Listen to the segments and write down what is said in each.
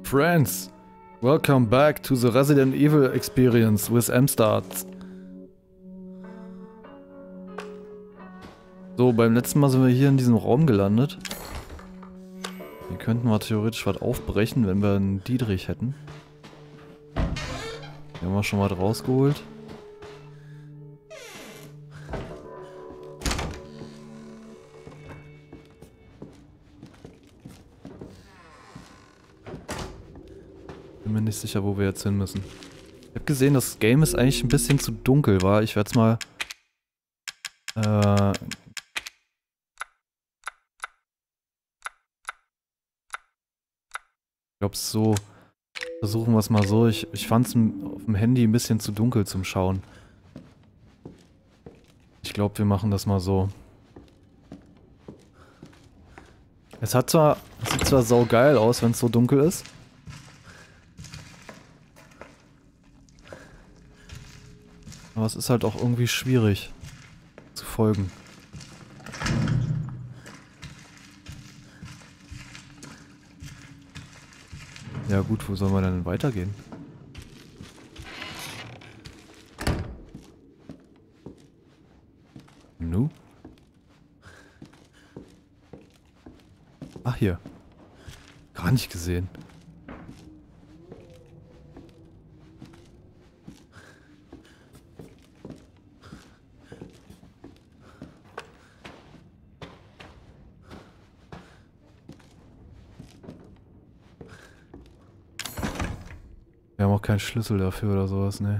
Friends, welcome back to the Resident Evil experience with M-Start. So, beim letzten Mal sind wir hier in diesem Raum gelandet. Hier könnten wir theoretisch was aufbrechen, wenn wir einen Dietrich hätten. Hier haben wir schon was rausgeholt. Bin mir nicht sicher, wo wir jetzt hin müssen. Ich habe gesehen, das Game ist eigentlich ein bisschen zu dunkel, war. Ich werde es mal... Ich glaube so... Versuchen wir es mal so. Ich fand es auf dem Handy ein bisschen zu dunkel zum Schauen. Ich glaube, wir machen das mal so. Es sieht zwar saugeil aus, wenn es so dunkel ist. Aber es ist halt auch irgendwie schwierig zu folgen. Ja gut, wo sollen wir denn weitergehen? Nu? Ach hier. Gar nicht gesehen. Wir haben auch keinen Schlüssel dafür oder sowas, ne.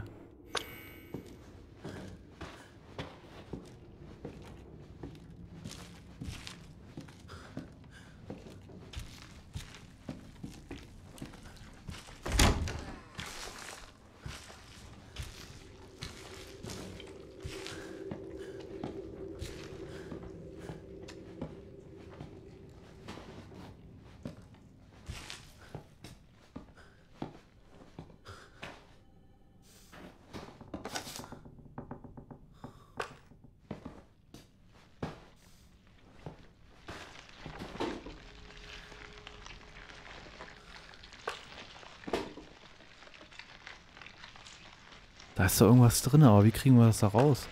Da ist doch irgendwas drin, aber wie kriegen wir das da raus?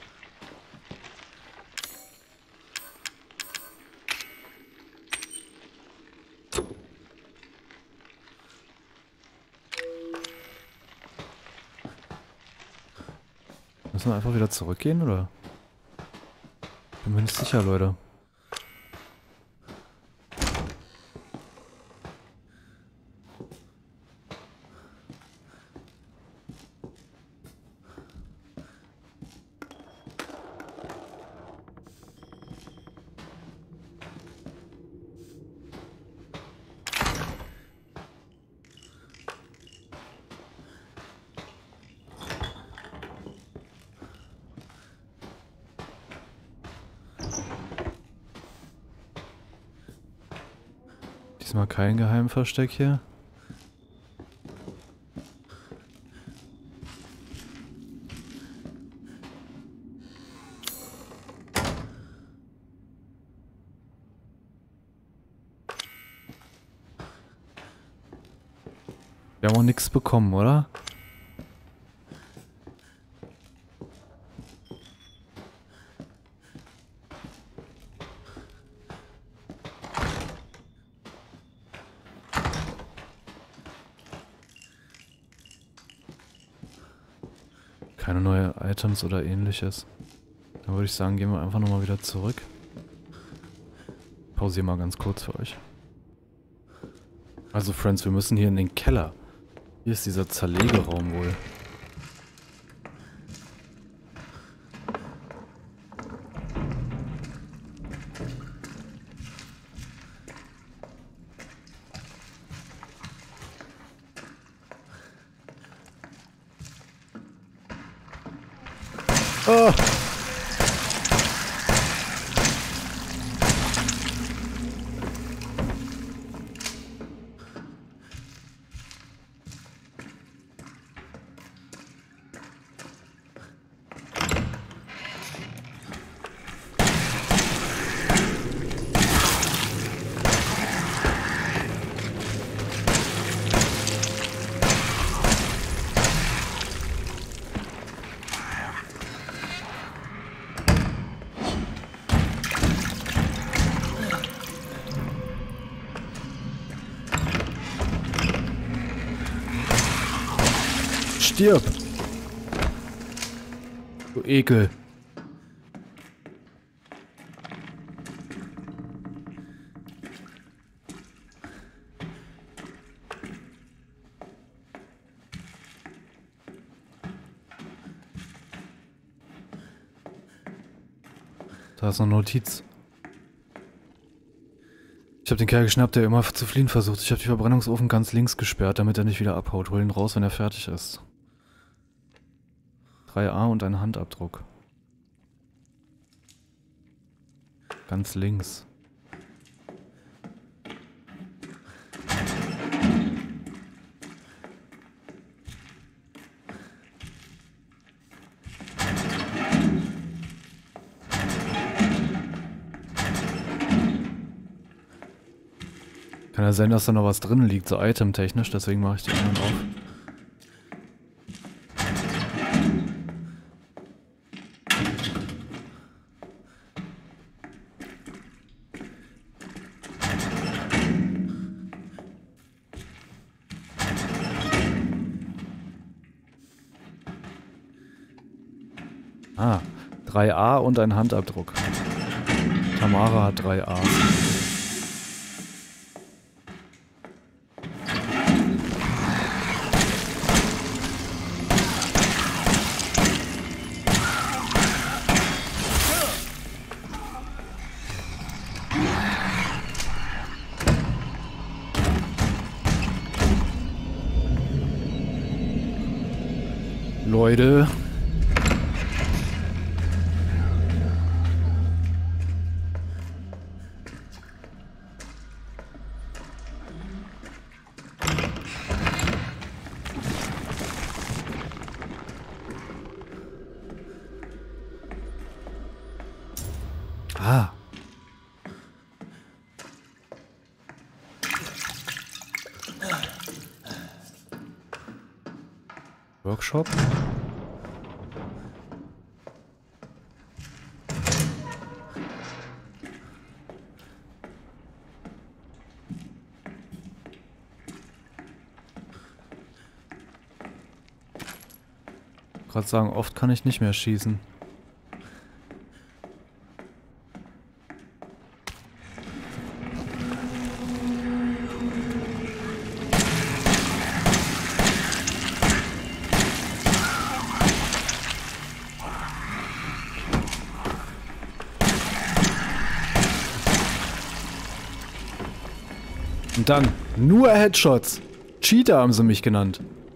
Müssen wir einfach wieder zurückgehen, oder? Bin mir nicht sicher, Leute. Diesmal kein Geheimversteck hier. Wir haben auch nichts bekommen, oder? Keine neue Items oder ähnliches. Dann würde ich sagen, gehen wir einfach nochmal wieder zurück. Pausiere mal ganz kurz für euch. Also Friends, wir müssen hier in den Keller. Hier ist dieser Zerlegeraum wohl. Oh! Stirb! Du Ekel. Da ist noch eine Notiz. Ich habe den Kerl geschnappt, der immer zu fliehen versucht. Ich habe den Verbrennungsofen ganz links gesperrt, damit er nicht wieder abhaut. Hol ihn raus, wenn er fertig ist. 3A und ein Handabdruck. Ganz links. Kann ja sein, dass da noch was drin liegt, so itemtechnisch, deswegen mache ich die anderen auf. Ah, 3A und ein Handabdruck. Tamara hat 3A. Leute. Ah. Workshop? Gerade sagen, oft kann ich nicht mehr schießen. Und dann nur Headshots. Cheater haben sie mich genannt.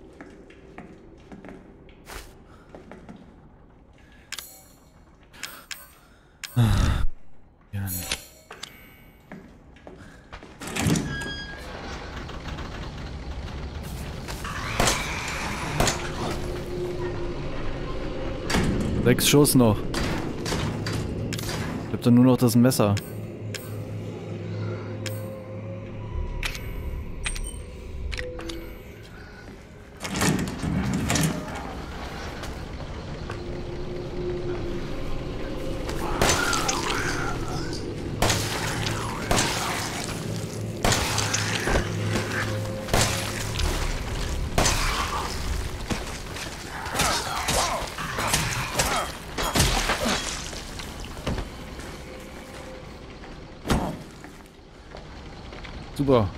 Ja, nicht. Sechs Schuss noch. Ich hab dann nur noch das Messer. Super.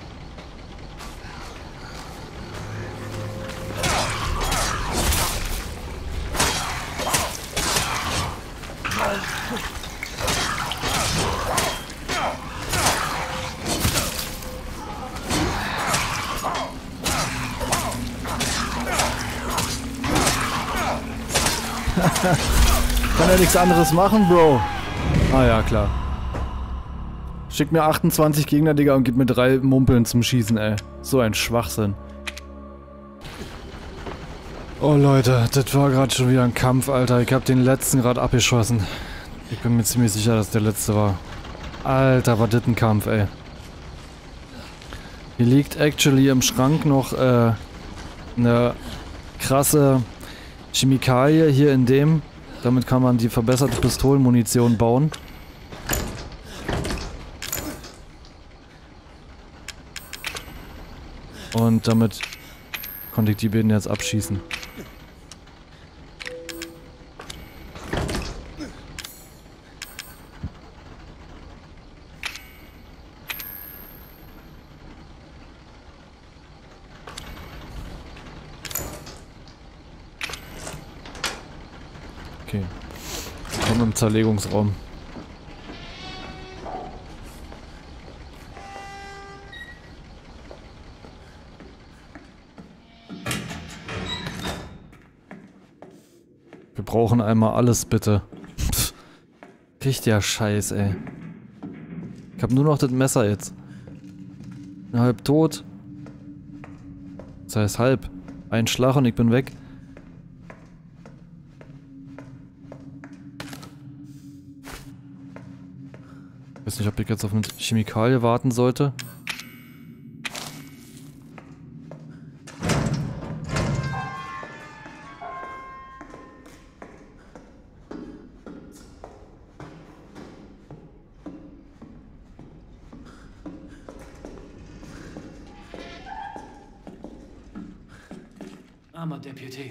Kann ja nichts anderes machen, Bro. Ah ja, klar. Schick mir 28 Gegner, Digga, und gib mir 3 Mumpeln zum Schießen, ey. So ein Schwachsinn. Oh Leute, das war gerade schon wieder ein Kampf, Alter. Ich hab den letzten gerade abgeschossen. Ich bin mir ziemlich sicher, dass der letzte war. Alter, war das ein Kampf, ey. Hier liegt actually im Schrank noch eine krasse Chemikalie hier in dem. Damit kann man die verbesserte Pistolenmunition bauen. Und damit konnte ich die beiden jetzt abschießen. Okay. Komm im Zerlegungsraum. Wir brauchen einmal alles, bitte. Pff. Richtiger Scheiß, ey. Ich hab nur noch das Messer jetzt. Bin halb tot. Das heißt halb. Ein Schlag und ich bin weg. Ich weiß nicht, ob ich jetzt auf eine Chemikalie warten sollte. Armer Deputy.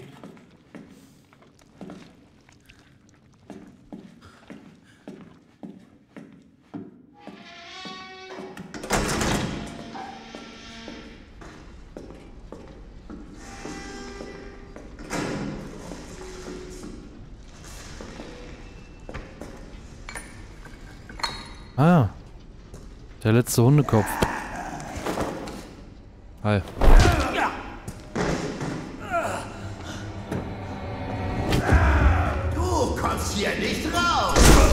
Ah. Der letzte Hundekopf. Hi. Du kommst hier nicht raus!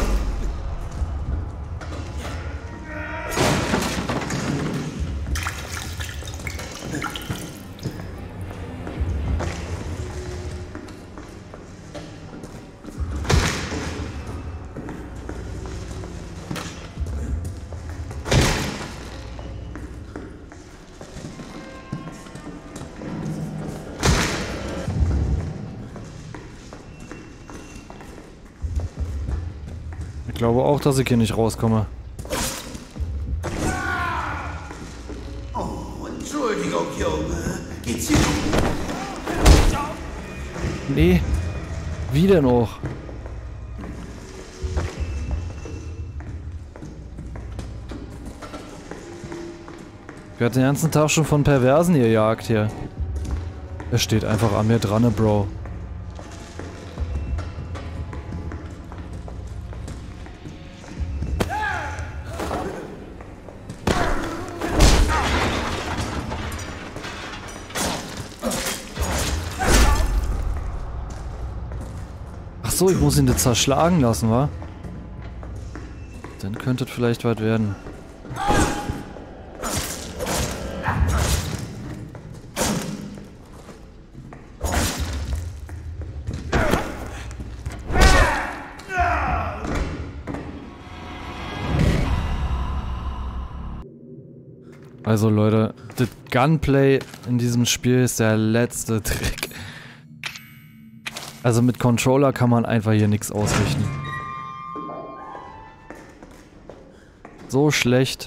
Ich glaube auch, dass ich hier nicht rauskomme. Oh, Entschuldigung, Junge. Geht's dir? Nee. Wie denn auch? Ich werde den ganzen Tag schon von Perversen gejagt hier. Er steht einfach an mir dran, Bro. Ach so, ich muss ihn jetzt zerschlagen lassen, wa? Dann könnte es vielleicht weit werden. Also Leute, das Gunplay in diesem Spiel ist der letzte Trick. Also mit Controller kann man einfach hier nichts ausrichten. So schlecht.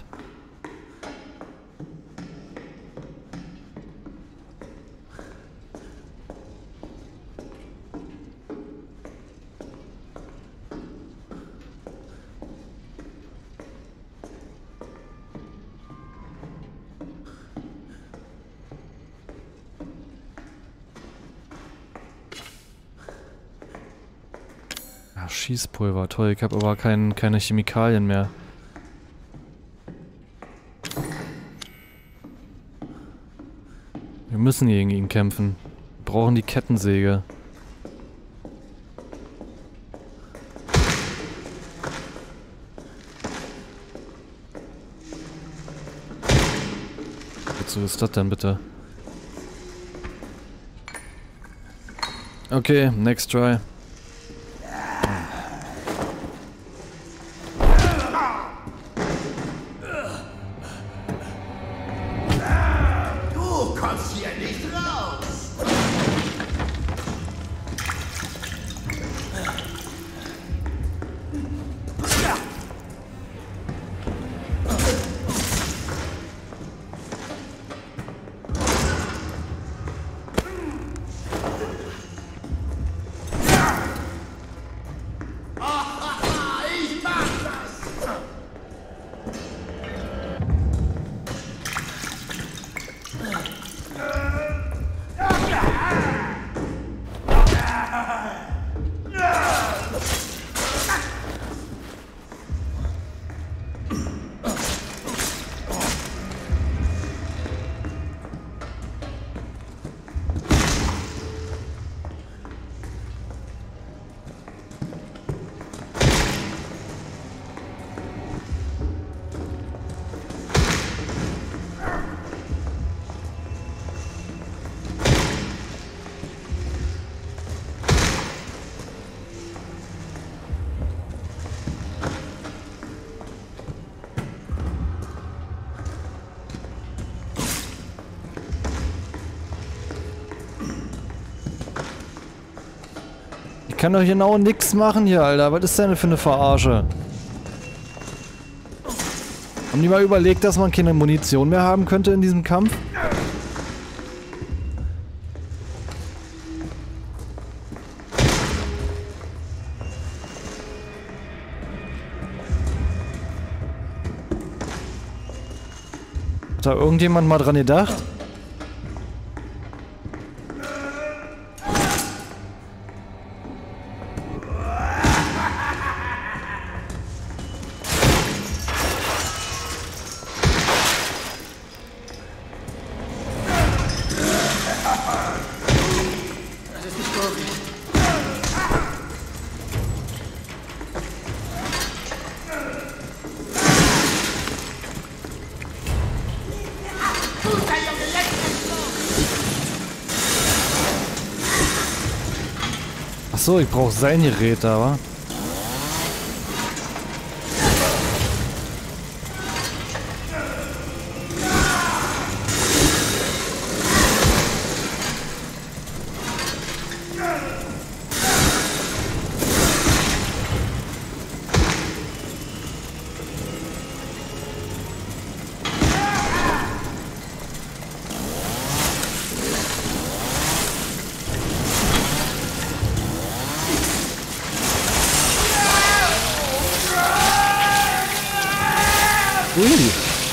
Ja, Schießpulver, toll. Ich habe aber keine Chemikalien mehr. Wir müssen gegen ihn kämpfen. Wir brauchen die Kettensäge. Wozu ist das denn bitte? Okay, next try. Du kommst hier nicht raus! Ich kann doch genau nix machen hier, Alter. Was ist denn für eine Verarsche? Haben die mal überlegt, dass man keine Munition mehr haben könnte in diesem Kampf? Hat da irgendjemand mal dran gedacht? Achso, ich brauche sein Gerät da, wa? Ui.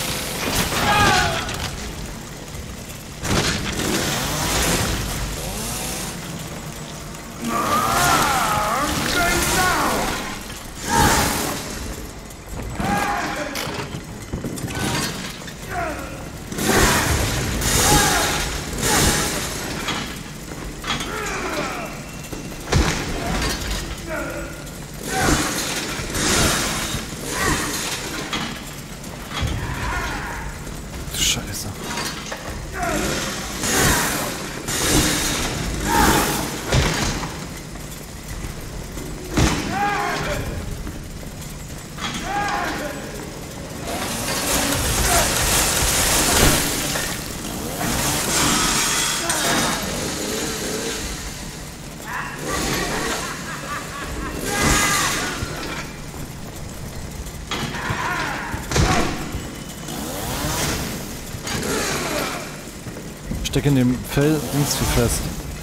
Scheiße. Stecke in dem Fell links zu fest.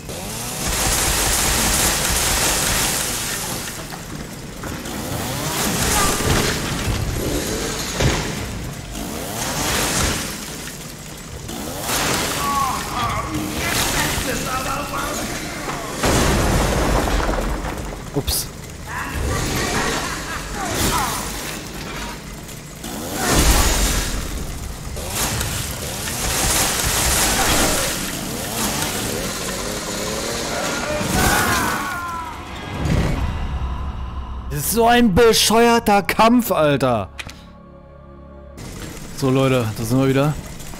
Ups. Das ist so ein bescheuerter Kampf, Alter. So, Leute, da sind wir wieder.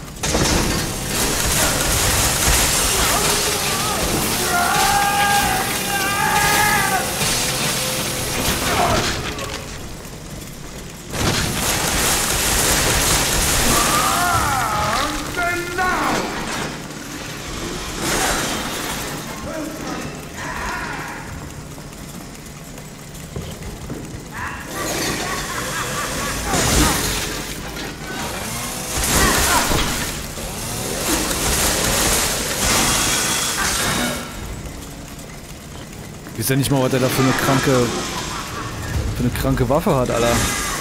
Ich weiß ja nicht mal, was der da für eine kranke Waffe hat, Alter.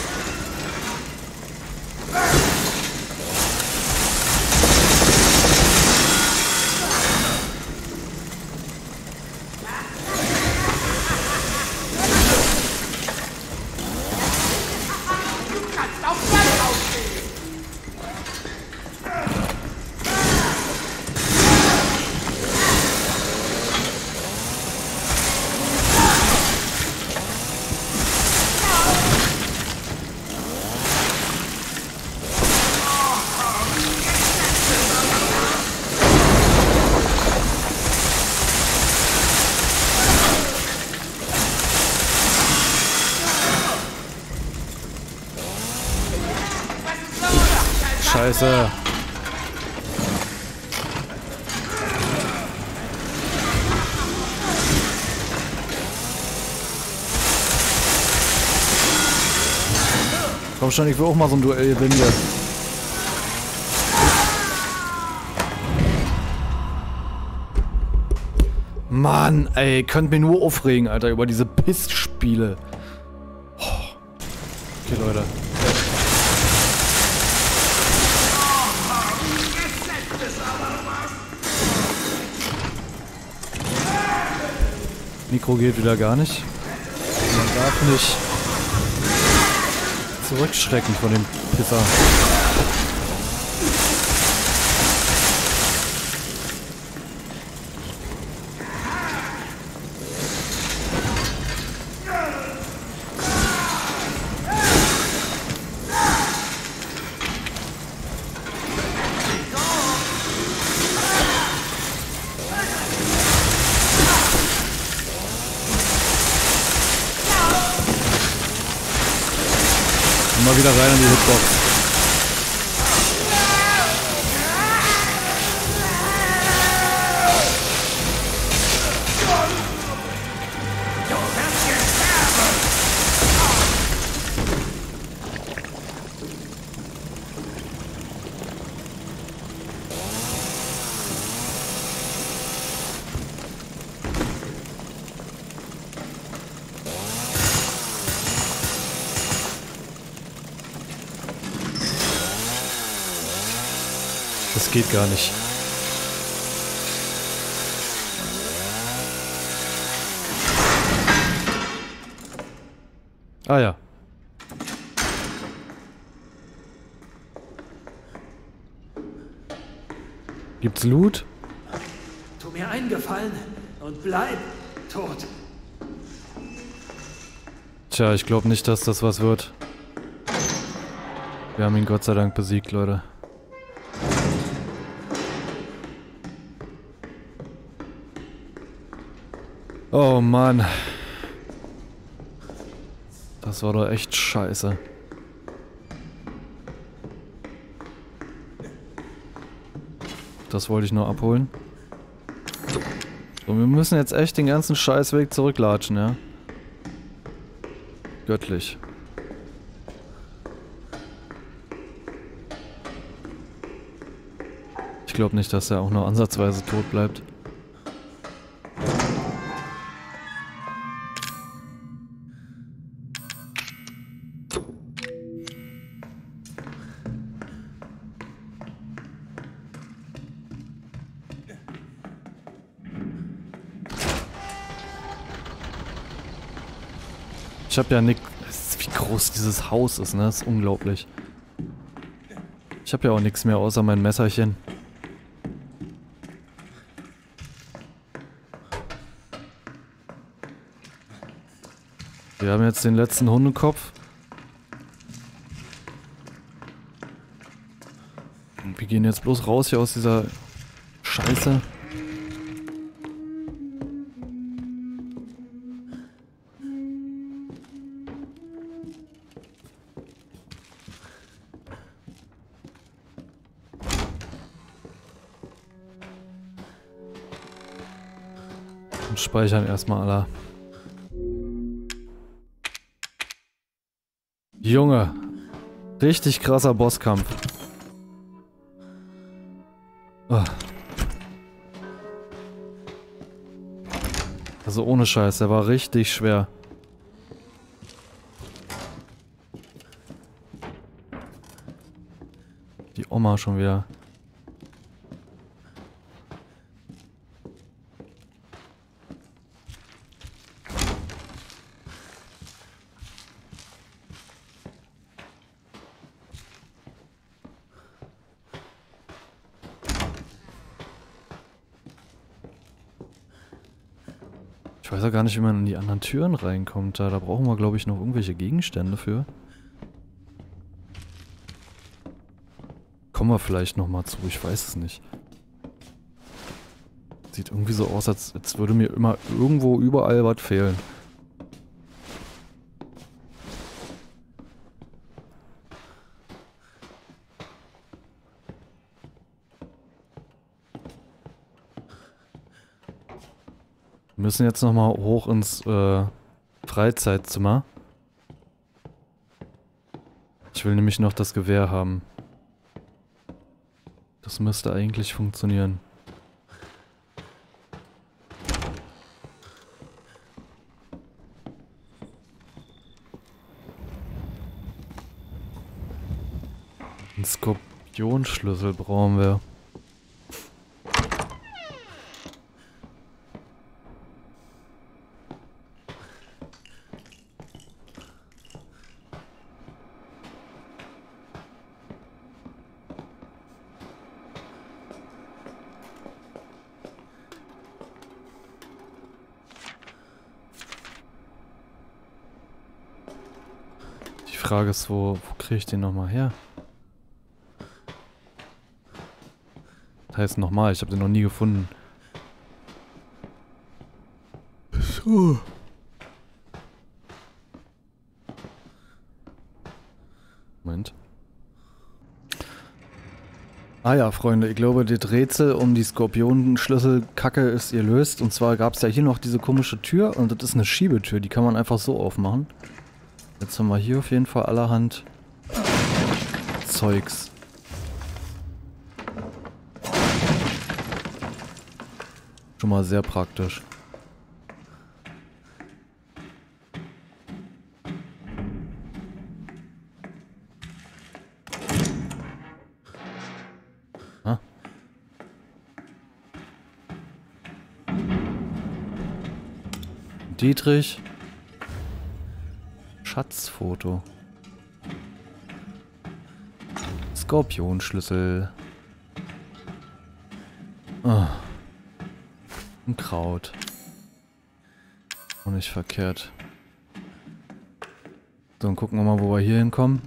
Scheiße. Komm schon, ich will auch mal so ein Duell gewinnen hier. Mann, ey, könnt mir nur aufregen, Alter, über diese Pissspiele. Oh. Okay, Leute. Mikro geht wieder gar nicht. Man darf nicht zurückschrecken von dem Pisser. Mal wieder rein in die Hitbox. Das geht gar nicht. Ah ja. Gibt's Loot? Tu mir einen Gefallen und bleib tot. Tja, ich glaube nicht, dass das was wird. Wir haben ihn Gott sei Dank besiegt, Leute. Oh Mann. Das war doch echt scheiße. Das wollte ich nur abholen. So, wir müssen jetzt echt den ganzen Scheißweg zurücklatschen, ja? Göttlich. Ich glaube nicht, dass er auch nur ansatzweise tot bleibt. Ich habe ja nichts. Wie groß dieses Haus ist, ne? Das ist unglaublich. Ich habe ja auch nichts mehr außer mein Messerchen. Wir haben jetzt den letzten Hundekopf. Und wir gehen jetzt bloß raus hier aus dieser Scheiße. Und speichern erstmal alle. Junge, richtig krasser Bosskampf. Oh. Also ohne Scheiß, der war richtig schwer. Die Oma schon wieder. Ich weiß ja gar nicht, wie man in die anderen Türen reinkommt. Da brauchen wir, glaube ich, noch irgendwelche Gegenstände für. Kommen wir vielleicht nochmal zu, ich weiß es nicht. Sieht irgendwie so aus, als würde mir immer irgendwo überall was fehlen. Wir müssen jetzt nochmal hoch ins Freizeitzimmer. Ich will nämlich noch das Gewehr haben. Das müsste eigentlich funktionieren. Einen Skorpionschlüssel brauchen wir. Die Frage ist, wo kriege ich den nochmal her? Das heißt nochmal, ich habe den noch nie gefunden. So. Moment. Ah ja, Freunde, ich glaube, das Rätsel um die Skorpionenschlüsselkacke ist ihr löst. Und zwar gab es ja hier noch diese komische Tür und das ist eine Schiebetür, die kann man einfach so aufmachen. Jetzt haben wir hier auf jeden Fall allerhand Zeugs. Schon mal sehr praktisch. Ah. Dietrich. Schatzfoto. Skorpionschlüssel. Ah. Ein Kraut. Auch nicht verkehrt. So, dann gucken wir mal, wo wir hier hinkommen.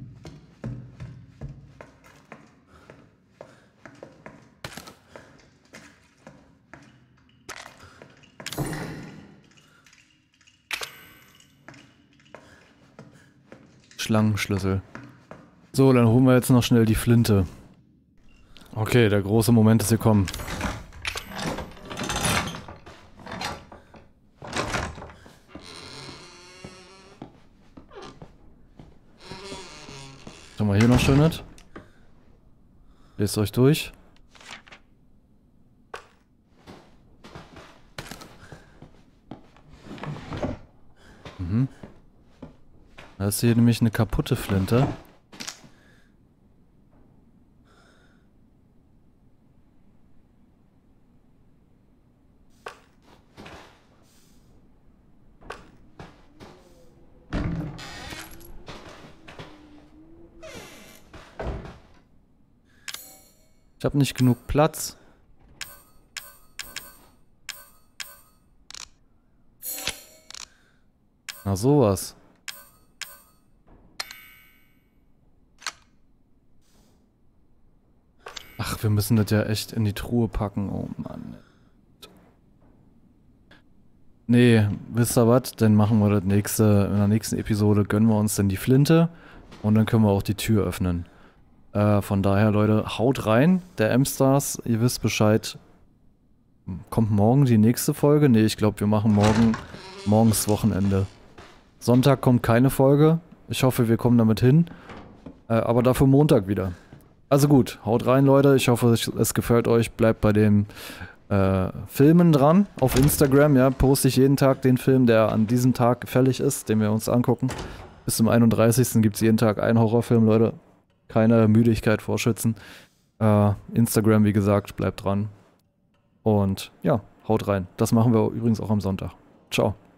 Schlangenschlüssel. So, dann holen wir jetzt noch schnell die Flinte. Okay, der große Moment ist gekommen. Was haben wir hier noch Schönes? Lest euch durch. Mhm. Da ist hier nämlich eine kaputte Flinte. Ich habe nicht genug Platz. Na sowas. Ach, wir müssen das ja echt in die Truhe packen. Oh Mann. Nee, wisst ihr was? Dann machen wir das nächste, in der nächsten Episode gönnen wir uns dann die Flinte und dann können wir auch die Tür öffnen. Von daher, Leute, haut rein. Der M-Stars, ihr wisst Bescheid. Kommt morgen die nächste Folge? Nee, ich glaube, wir machen morgens Wochenende. Sonntag kommt keine Folge. Ich hoffe, wir kommen damit hin. Aber dafür Montag wieder. Also gut, haut rein, Leute. Ich hoffe, es gefällt euch. Bleibt bei den Filmen dran. Auf Instagram, ja, poste ich jeden Tag den Film, der an diesem Tag fällig ist, den wir uns angucken. Bis zum 31. gibt es jeden Tag einen Horrorfilm, Leute. Keine Müdigkeit vorschützen. Instagram, wie gesagt, bleibt dran. Und ja, haut rein. Das machen wir übrigens auch am Sonntag. Ciao.